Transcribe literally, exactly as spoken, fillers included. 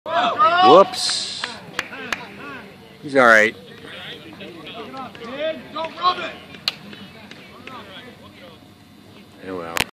Whoops. He's all right. Don't rub it. Oh well.